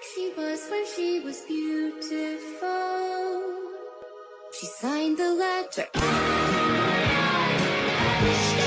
like she was when she was beautiful. She signed the letter.